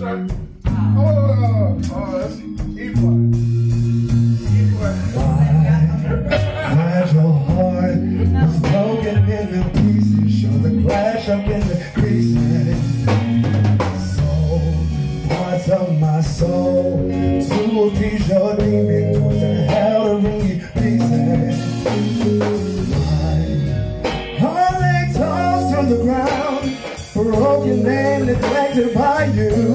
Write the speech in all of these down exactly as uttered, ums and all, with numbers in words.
right. Oh, oh, oh, that's E flat. E flat. Fragile heart was broken into pieces. Show the clash up in the creases. Soul, parts of my soul, to appease your demons was a hell to bring you pieces. My heart lay tossed on the ground, broken and neglected by you.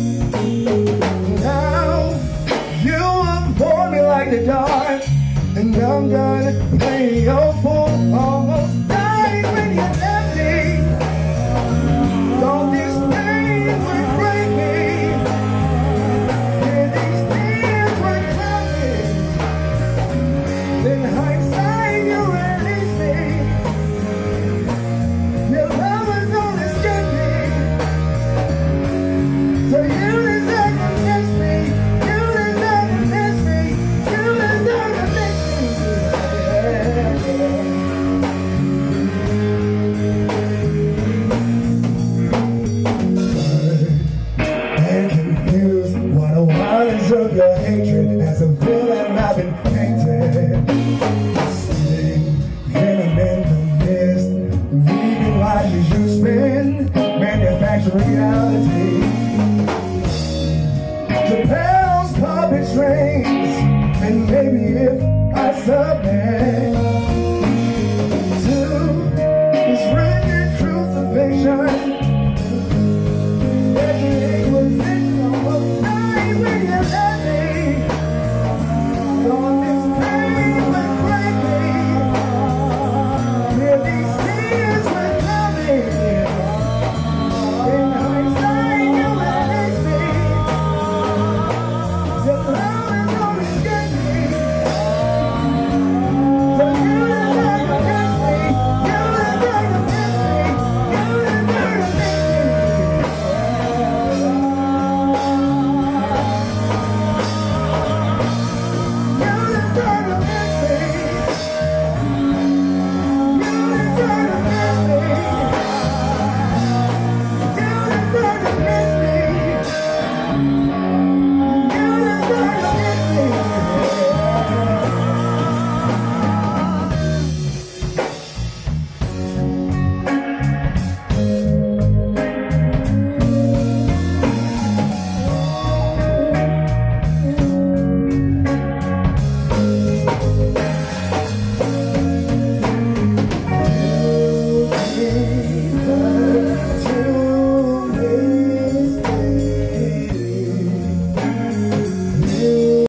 Now you avoid me like the dark, and I'm gonna play your fool. Almost dying when you left me. All this pain would break me, and these tears would drown me. In hindsight, you release me. Your love was on escape me, so you deserve to miss me. You deserve to miss me. You deserve to miss me. And confused, what a violence of your hatred. As a villain I've been painted, sitting venom in the mist, reading lies as you spin, manufacture reality. Japan's puppet strings, and maybe if I submit,